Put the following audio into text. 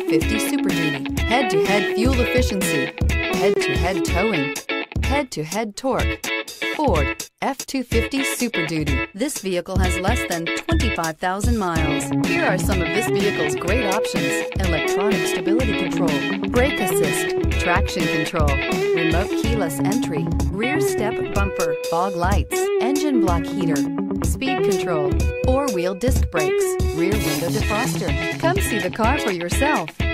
F-250 Super Duty, head-to-head fuel efficiency, head-to-head towing, head-to-head torque. Ford F-250 Super Duty. This vehicle has less than 25,000 miles. Here are some of this vehicle's great options: electronic stability control, brake assist, traction control, remote keyless entry, rear step bumper, fog lights, engine block heater, speed control, four-wheel disc brakes, rear window defroster. Come see the car for yourself.